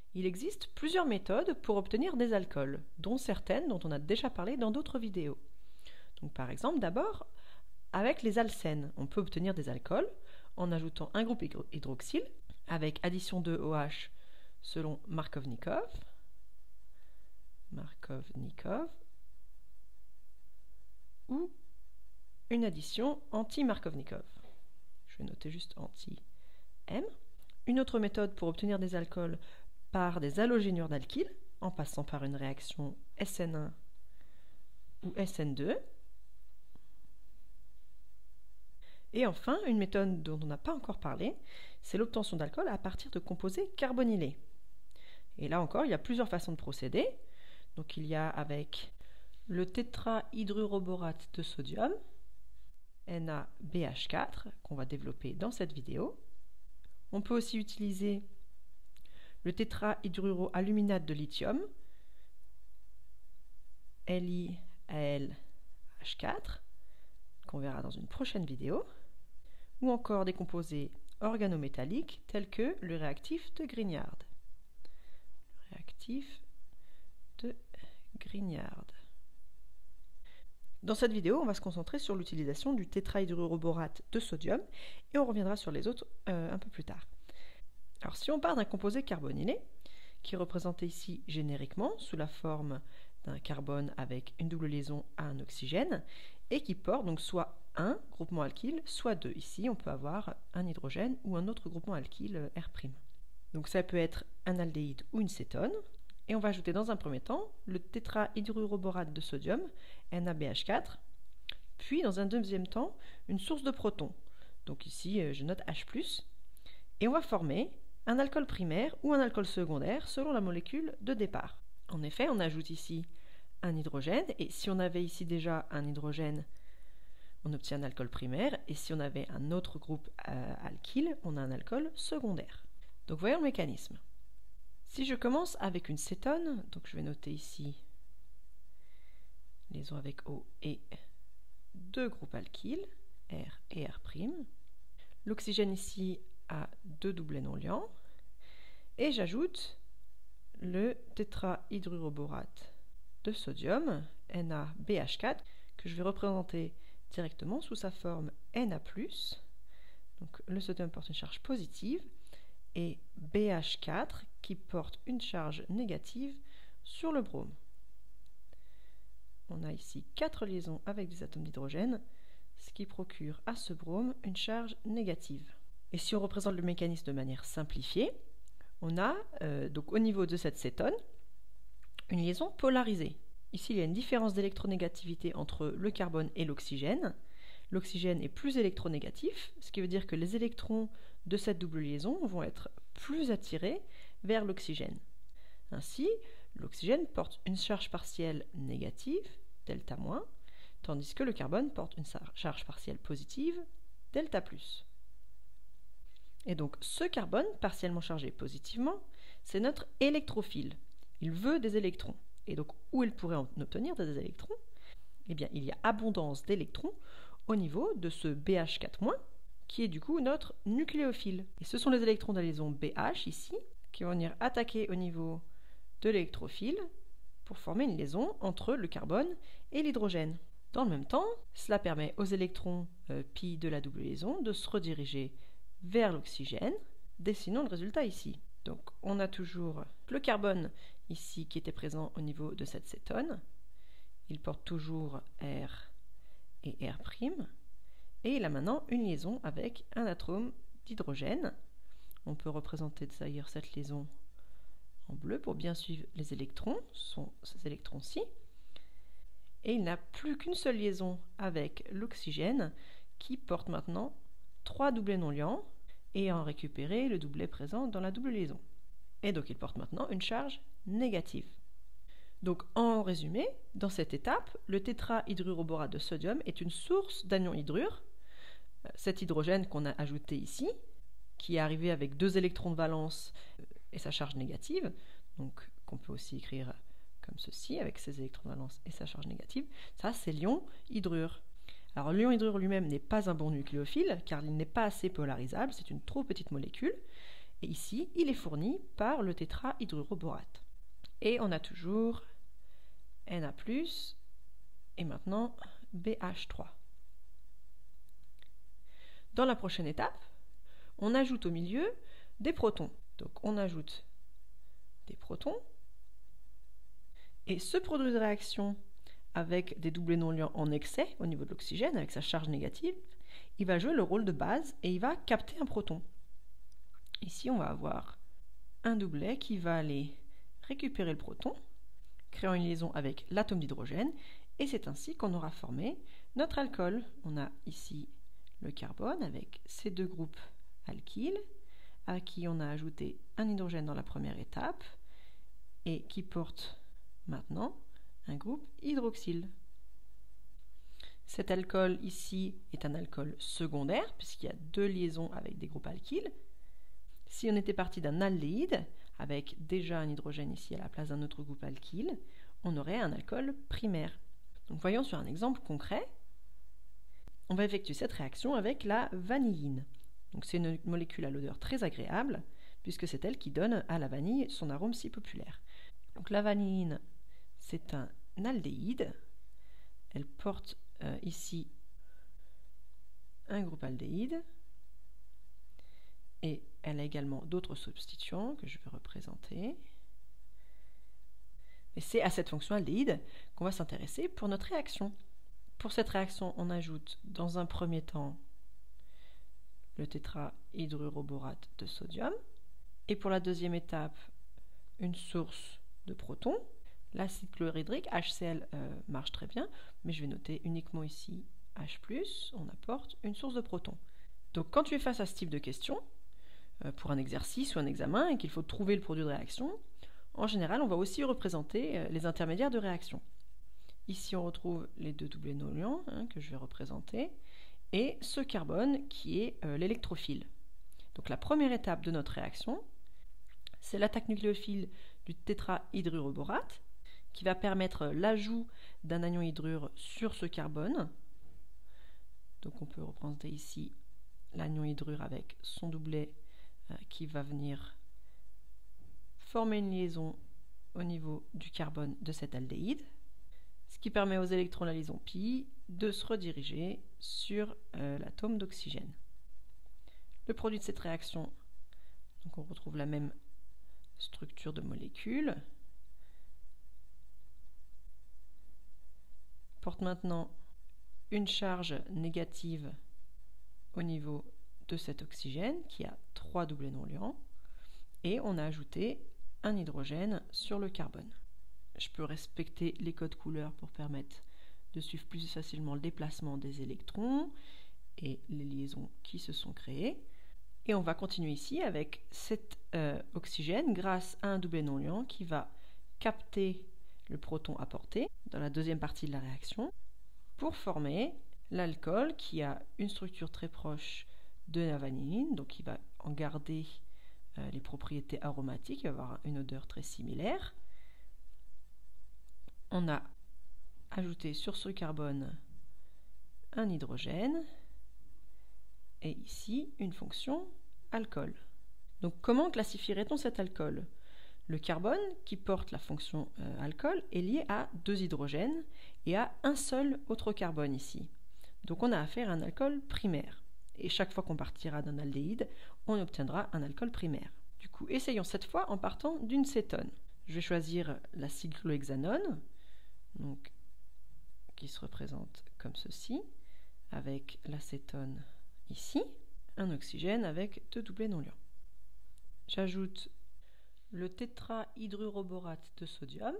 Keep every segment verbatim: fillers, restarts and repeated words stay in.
Il existe plusieurs méthodes pour obtenir des alcools, dont certaines dont on a déjà parlé dans d'autres vidéos. Donc, par exemple, d'abord, avec les alcènes, on peut obtenir des alcools en ajoutant un groupe hydroxyle avec addition de OH selon Markovnikov, Markovnikov ou une addition anti-Markovnikov. Je vais noter juste anti-M. Une autre méthode pour obtenir des alcools par des halogénures d'alkyle, en passant par une réaction S N un ou S N deux. Et enfin, une méthode dont on n'a pas encore parlé, c'est l'obtention d'alcool à partir de composés carbonylés. Et là encore, il y a plusieurs façons de procéder. Donc il y a avec le tétrahydruroborate de sodium, N A B H quatre, qu'on va développer dans cette vidéo. On peut aussi utiliser le tétrahydruroaluminate de lithium, L I A L H quatre, qu'on verra dans une prochaine vidéo, ou encore des composés organométalliques tels que le réactif de Grignard. Le réactif de Grignard. Dans cette vidéo, on va se concentrer sur l'utilisation du tétrahydruroborate de sodium et on reviendra sur les autres euh, un peu plus tard. Alors, si on part d'un composé carbonylé, qui est représenté ici génériquement sous la forme d'un carbone avec une double liaison à un oxygène, et qui porte donc soit un groupement alkyle, soit deux. Ici, on peut avoir un hydrogène ou un autre groupement alkyle R'. Donc ça peut être un aldéhyde ou une cétone. Et on va ajouter dans un premier temps le tétrahydruroborate de sodium, N A B H quatre, puis dans un deuxième temps, une source de protons. Donc ici, je note H plus, et on va former un alcool primaire ou un alcool secondaire selon la molécule de départ. En effet, on ajoute ici un hydrogène, et si on avait ici déjà un hydrogène, on obtient un alcool primaire, et si on avait un autre groupe euh, alkyle, on a un alcool secondaire. Donc voyons le mécanisme. Si je commence avec une cétone, donc je vais noter ici liaison avec O et deux groupes alkyles, R et R'. L'oxygène ici a deux doublets non liants, et j'ajoute le tétrahydruroborate de sodium, N A B H quatre, que je vais représenter directement sous sa forme Na plus. Donc le sodium porte une charge positive, et B H quatre qui porte une charge négative sur le brome. On a ici quatre liaisons avec des atomes d'hydrogène, ce qui procure à ce brome une charge négative. Et si on représente le mécanisme de manière simplifiée, on a euh, donc au niveau de cette cétone une liaison polarisée. Ici, il y a une différence d'électronégativité entre le carbone et l'oxygène. L'oxygène est plus électronégatif, ce qui veut dire que les électrons de cette double liaison vont être plus attirés vers l'oxygène. Ainsi, l'oxygène porte une charge partielle négative, delta moins, tandis que le carbone porte une charge partielle positive, delta plus. Et donc, ce carbone partiellement chargé positivement, c'est notre électrophile. Il veut des électrons. Et donc, où il pourrait en obtenir des électrons? Eh bien, il y a abondance d'électrons au niveau de ce B H quatre moins, qui est du coup notre nucléophile. Et ce sont les électrons de la liaison B H, ici, qui vont venir attaquer au niveau de l'électrophile pour former une liaison entre le carbone et l'hydrogène. Dans le même temps, cela permet aux électrons euh, pi de la double liaison de se rediriger vers l'oxygène, dessinons le résultat ici. Donc on a toujours le carbone ici qui était présent au niveau de cette cétone. Il porte toujours R et R', et il a maintenant une liaison avec un atome d'hydrogène. On peut représenter d'ailleurs cette liaison en bleu pour bien suivre les électrons, ce sont ces électrons-ci. Et il n'a plus qu'une seule liaison avec l'oxygène qui porte maintenant trois doublets non liants et en récupérer le doublet présent dans la double liaison. Et donc il porte maintenant une charge négative. Donc en résumé, dans cette étape, le tétrahydruroborate de sodium est une source d'anion hydrure. Cet hydrogène qu'on a ajouté ici, qui est arrivé avec deux électrons de valence et sa charge négative, donc qu'on peut aussi écrire comme ceci, avec ses électrons de valence et sa charge négative, ça c'est l'ion hydrure. Alors l'ion hydrure lui-même n'est pas un bon nucléophile, car il n'est pas assez polarisable, c'est une trop petite molécule, Et ici, il est fourni par le tétrahydruroborate. Et on a toujours Na plus, et maintenant B H trois. Dans la prochaine étape, on ajoute au milieu des protons. Donc on ajoute des protons. Et ce produit de réaction avec des doublés non liants en excès au niveau de l'oxygène, avec sa charge négative, il va jouer le rôle de base et il va capter un proton. Ici, on va avoir un doublet qui va aller récupérer le proton, créant une liaison avec l'atome d'hydrogène, et c'est ainsi qu'on aura formé notre alcool. On a ici le carbone avec ces deux groupes alkyles, à qui on a ajouté un hydrogène dans la première étape, et qui porte maintenant un groupe hydroxyle. Cet alcool ici est un alcool secondaire, puisqu'il y a deux liaisons avec des groupes alkyles. Si on était parti d'un aldéhyde, avec déjà un hydrogène ici à la place d'un autre groupe alkyle, on aurait un alcool primaire. Donc voyons sur un exemple concret. On va effectuer cette réaction avec la vanilline. Donc c'est une molécule à l'odeur très agréable, puisque c'est elle qui donne à la vanille son arôme si populaire. Donc la vanilline, c'est un aldéhyde. Elle porte euh, ici un groupe aldéhyde. Et elle a également d'autres substituants que je vais représenter. Et c'est à cette fonction aldéhyde qu'on va s'intéresser pour notre réaction. Pour cette réaction, on ajoute dans un premier temps le tétrahydruroborate de sodium. Et pour la deuxième étape, une source de protons. L'acide chlorhydrique, H C l, euh, marche très bien, mais je vais noter uniquement ici H plus, on apporte une source de protons. Donc quand tu es face à ce type de question, pour un exercice ou un examen et qu'il faut trouver le produit de réaction, en général, on va aussi représenter les intermédiaires de réaction. Ici, on retrouve les deux doublés non liants hein, que je vais représenter et ce carbone qui est euh, l'électrophile. Donc la première étape de notre réaction, c'est l'attaque nucléophile du tétrahydruroborate qui va permettre l'ajout d'un anion hydrure sur ce carbone. Donc on peut représenter ici l'anion hydrure avec son doublet qui va venir former une liaison au niveau du carbone de cet aldéhyde, ce qui permet aux électrons de la liaison pi de se rediriger sur euh, l'atome d'oxygène. Le produit de cette réaction, donc on retrouve la même structure de molécules, porte maintenant une charge négative au niveau de cet oxygène qui a trois doublés non liants et on a ajouté un hydrogène sur le carbone. Je peux respecter les codes couleurs pour permettre de suivre plus facilement le déplacement des électrons et les liaisons qui se sont créées. Et on va continuer ici avec cet euh, oxygène grâce à un doublé non liant qui va capter le proton apporté dans la deuxième partie de la réaction pour former l'alcool qui a une structure très proche de la vanilline, donc il va en garder euh, les propriétés aromatiques, il va avoir une odeur très similaire. On a ajouté sur ce carbone un hydrogène et ici une fonction alcool. Donc comment classifierait-on cet alcool? Le carbone qui porte la fonction euh, alcool est lié à deux hydrogènes et à un seul autre carbone ici. Donc on a affaire à un alcool primaire. Et chaque fois qu'on partira d'un aldéhyde, on obtiendra un alcool primaire. Du coup, essayons cette fois en partant d'une cétone. Je vais choisir la cyclohexanone, donc, qui se représente comme ceci, avec l'acétone ici, un oxygène avec deux doublés non liants. J'ajoute le tétrahydruroborate de sodium,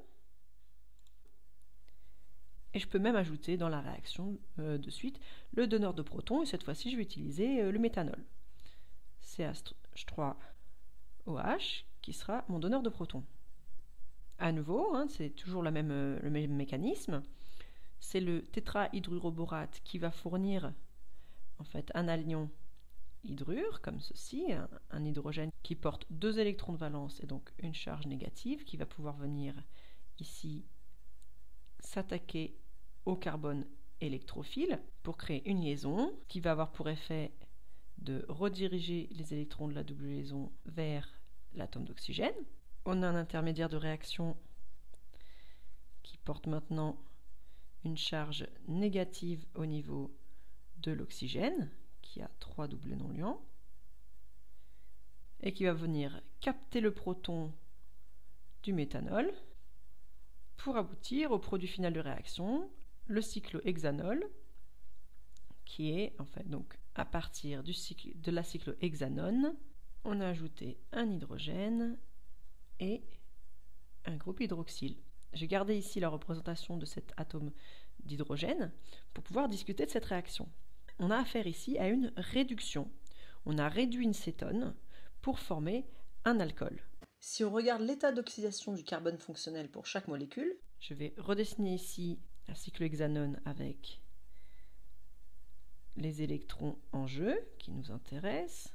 et je peux même ajouter dans la réaction euh, de suite le donneur de protons, et cette fois-ci je vais utiliser euh, le méthanol. C H trois O H qui sera mon donneur de protons. À nouveau, hein, c'est toujours la même, euh, le même mécanisme. C'est le tétrahydruroborate qui va fournir en fait un anion hydrure, comme ceci, un, un hydrogène qui porte deux électrons de valence et donc une charge négative qui va pouvoir venir ici s'attaquer au carbone électrophile pour créer une liaison qui va avoir pour effet de rediriger les électrons de la double liaison vers l'atome d'oxygène. On a un intermédiaire de réaction qui porte maintenant une charge négative au niveau de l'oxygène, qui a trois doublés non-liants, et qui va venir capter le proton du méthanol pour aboutir au produit final de réaction, le cyclohexanol, qui est en fait donc à partir du cycle, de la cyclohexanone, on a ajouté un hydrogène et un groupe hydroxyle. J'ai gardé ici la représentation de cet atome d'hydrogène pour pouvoir discuter de cette réaction. On a affaire ici à une réduction. On a réduit une cétone pour former un alcool. Si on regarde l'état d'oxydation du carbone fonctionnel pour chaque molécule, je vais redessiner ici la cyclohexanone avec les électrons en jeu qui nous intéressent.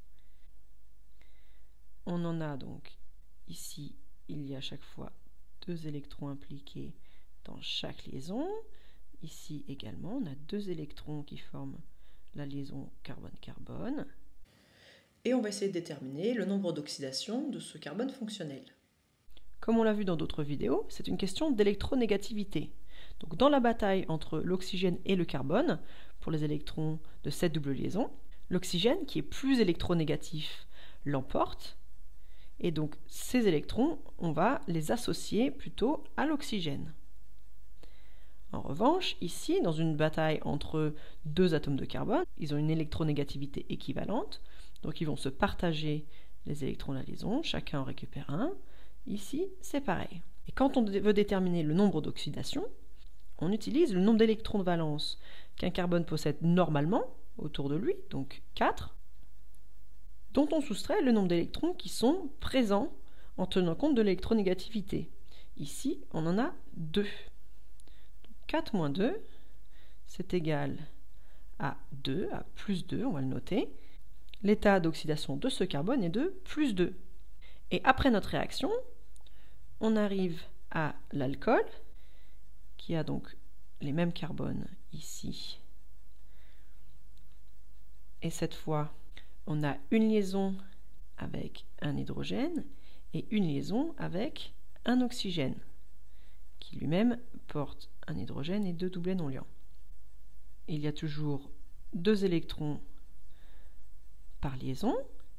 On en a donc ici, il y a à chaque fois deux électrons impliqués dans chaque liaison. Ici également, on a deux électrons qui forment la liaison carbone-carbone. Et on va essayer de déterminer le nombre d'oxydation de ce carbone fonctionnel. Comme on l'a vu dans d'autres vidéos, c'est une question d'électronégativité. Donc dans la bataille entre l'oxygène et le carbone, pour les électrons de cette double liaison, l'oxygène, qui est plus électronégatif, l'emporte. Et donc ces électrons, on va les associer plutôt à l'oxygène. En revanche, ici, dans une bataille entre deux atomes de carbone, ils ont une électronégativité équivalente, donc ils vont se partager les électrons de la liaison, chacun en récupère un. Ici, c'est pareil. Et quand on veut déterminer le nombre d'oxydation, on utilise le nombre d'électrons de valence qu'un carbone possède normalement autour de lui, donc quatre, dont on soustrait le nombre d'électrons qui sont présents en tenant compte de l'électronégativité. Ici, on en a deux. quatre moins deux, c'est égal à deux, à plus deux, on va le noter. L'état d'oxydation de ce carbone est de plus deux. Et après notre réaction, on arrive à l'alcool, qui a donc les mêmes carbones ici. Et cette fois, on a une liaison avec un hydrogène et une liaison avec un oxygène, qui lui-même porte un hydrogène et deux doublés non-liants. Il y a toujours deux électrons par liaison.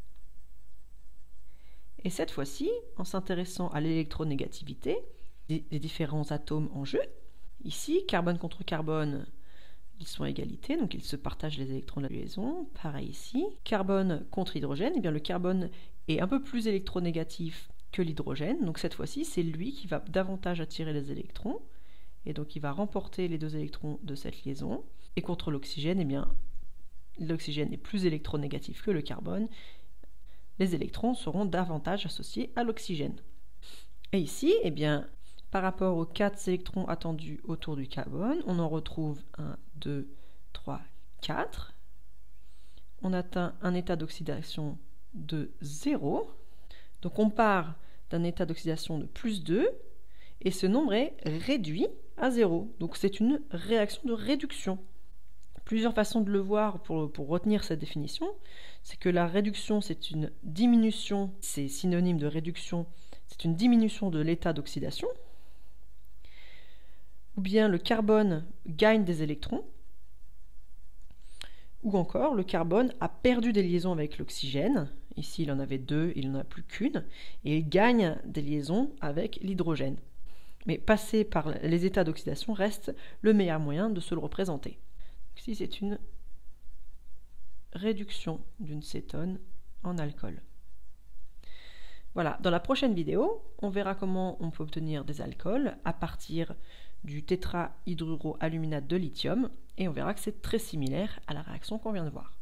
Et cette fois-ci, en s'intéressant à l'électronégativité des, des différents atomes en jeu, ici, carbone contre carbone, ils sont à égalité, donc ils se partagent les électrons de la liaison. Pareil ici, carbone contre hydrogène, eh bien le carbone est un peu plus électronégatif que l'hydrogène, donc cette fois-ci, c'est lui qui va davantage attirer les électrons, et donc il va remporter les deux électrons de cette liaison. Et contre l'oxygène, eh bien l'oxygène est plus électronégatif que le carbone. Les électrons seront davantage associés à l'oxygène. Et ici, eh bien, par rapport aux quatre électrons attendus autour du carbone, on en retrouve un, deux, trois, quatre. On atteint un état d'oxydation de zéro. Donc on part d'un état d'oxydation de plus deux, et ce nombre est réduit à zéro. Donc c'est une réaction de réduction. Plusieurs façons de le voir pour, pour retenir cette définition, c'est que la réduction, c'est une diminution, c'est synonyme de réduction, c'est une diminution de l'état d'oxydation, ou bien le carbone gagne des électrons, ou encore le carbone a perdu des liaisons avec l'oxygène, ici il en avait deux, il n'en a plus qu'une, et il gagne des liaisons avec l'hydrogène. Mais passer par les états d'oxydation reste le meilleur moyen de se le représenter. Ici, c'est une réduction d'une cétone en alcool. Voilà, dans la prochaine vidéo, on verra comment on peut obtenir des alcools à partir du tétrahydruroaluminate de lithium, et on verra que c'est très similaire à la réaction qu'on vient de voir.